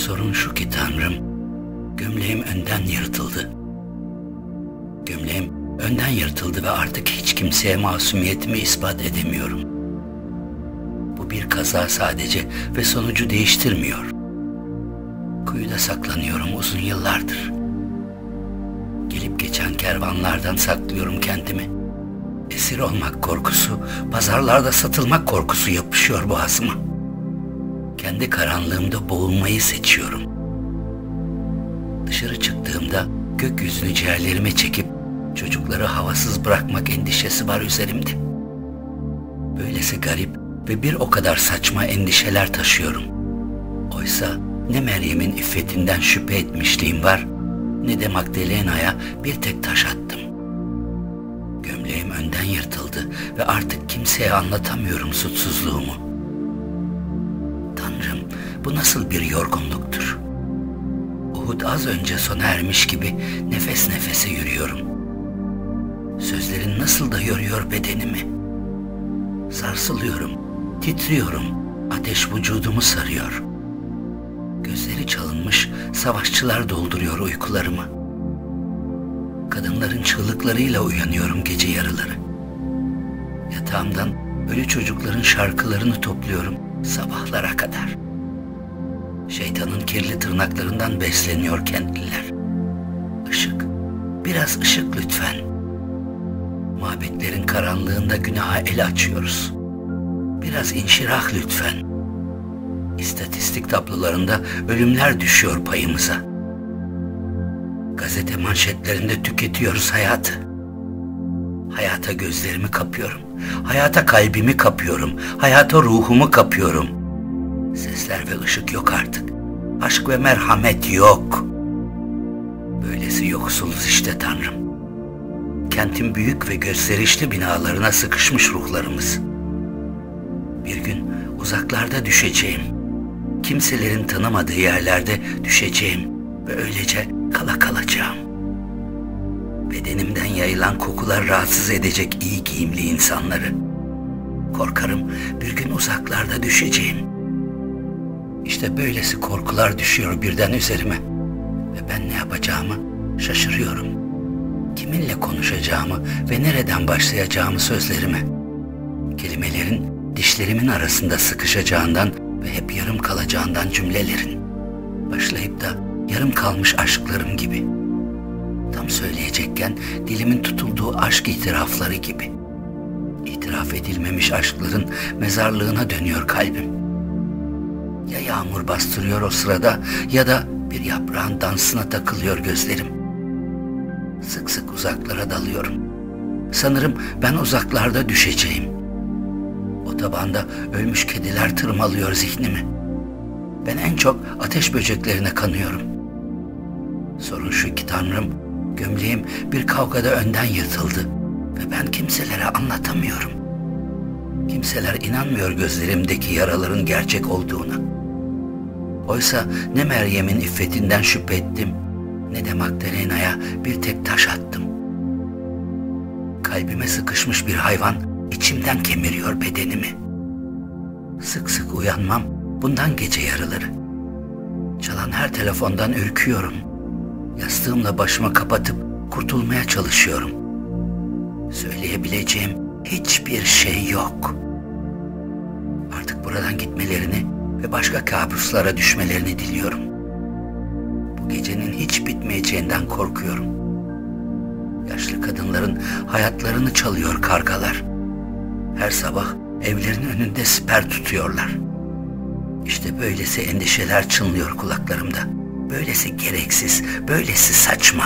Sorun şu ki Tanrım, gömleğim önden yırtıldı. Gömleğim önden yırtıldı ve artık hiç kimseye masumiyetimi ispat edemiyorum. Bu bir kaza sadece ve sonucu değiştirmiyor. Kuyuda saklanıyorum uzun yıllardır. Gelip geçen kervanlardan saklıyorum kendimi. Esir olmak korkusu, pazarlarda satılmak korkusu yapışıyor boğazıma. Kendi karanlığımda boğulmayı seçiyorum. Dışarı çıktığımda gökyüzünü ciğerlerime çekip çocukları havasız bırakmak endişesi var üzerimde. Böylesi garip ve bir o kadar saçma endişeler taşıyorum. Oysa ne Meryem'in iffetinden şüphe etmişliğim var, ne de Magdalena'ya bir tek taş attım. Gömleğim önden yırtıldı ve artık kimseye anlatamıyorum suçsuzluğumu. Tanrım, bu nasıl bir yorgunluktur? Uhud az önce sona ermiş gibi nefes nefese yürüyorum. Sözlerin nasıl da yoruyor bedenimi. Sarsılıyorum, titriyorum, ateş vücudumu sarıyor. Gözleri çalınmış savaşçılar dolduruyor uykularımı. Kadınların çığlıklarıyla uyanıyorum gece yarıları. Yatağımdan ölü çocukların şarkılarını topluyorum sabahlara kadar. Şeytanın kirli tırnaklarından besleniyor kendiler. Işık, biraz ışık lütfen. Mabetlerin karanlığında günaha el açıyoruz. Biraz inşirah lütfen. İstatistik tablolarında ölümler düşüyor payımıza. Gazete manşetlerinde tüketiyoruz hayatı. Hayata gözlerimi kapıyorum. Hayata kalbimi kapıyorum. Hayata ruhumu kapıyorum. Sesler ve ışık yok artık. Aşk ve merhamet yok. Böylesi yoksuluz işte Tanrım. Kentin büyük ve gösterişli binalarına sıkışmış ruhlarımız. Bir gün uzaklarda düşeceğim. Kimselerin tanımadığı yerlerde düşeceğim ve öylece kala kalacağım. Bedenimden yayılan kokular rahatsız edecek iyi giyimli insanları. Korkarım bir gün uzaklarda düşeceğim. İşte böylesi korkular düşüyor birden üzerime ve ben ne yapacağımı şaşırıyorum. Kiminle konuşacağımı ve nereden başlayacağımı sözlerime. Kelimelerin dişlerimin arasında sıkışacağından ve hep yarım kalacağından cümlelerin. Başlayıp da yarım kalmış aşklarım gibi. Tam söyleyecekken dilimin tutulduğu aşk itirafları gibi. İtiraf edilmemiş aşkların mezarlığına dönüyor kalbim. Ya yağmur bastırıyor o sırada ya da bir yaprağın dansına takılıyor gözlerim. Sık sık uzaklara dalıyorum. Sanırım ben uzaklarda düşeceğim. Otobanda ölmüş kediler tırmalıyor zihnimi. Ben en çok ateş böceklerine kanıyorum. Sorun şu ki Tanrım, gömleğim bir kavgada önden yırtıldı ve ben kimselere anlatamıyorum. Kimseler inanmıyor gözlerimdeki yaraların gerçek olduğuna. Oysa ne Meryem'in iffetinden şüphe ettim, ne de Magdalena'ya bir tek taş attım. Kalbime sıkışmış bir hayvan içimden kemiriyor bedenimi. Sık sık uyanmam bundan gece yarıları. Çalan her telefondan ürküyorum. Yastığımla başıma kapatıp kurtulmaya çalışıyorum. Söyleyebileceğim hiçbir şey yok. Artık buradan gitmelerini ve başka kabuslara düşmelerini diliyorum. Bu gecenin hiç bitmeyeceğinden korkuyorum. Yaşlı kadınların hayatlarını çalıyor kargalar. Her sabah evlerin önünde siper tutuyorlar. İşte böylesi endişeler çınlıyor kulaklarımda. Böylesi gereksiz, böylesi saçma.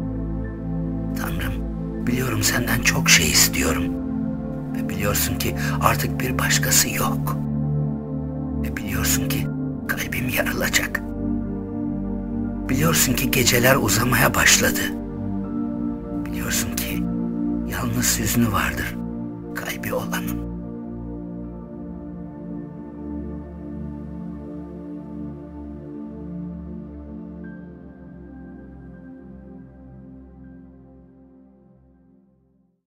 Tanrım, biliyorum senden çok şey istiyorum. Ve biliyorsun ki artık bir başkası yok. Ve biliyorsun ki kalbim yarılacak. Biliyorsun ki geceler uzamaya başladı. Biliyorsun ki yalnız hüznü vardır kalbi olanın.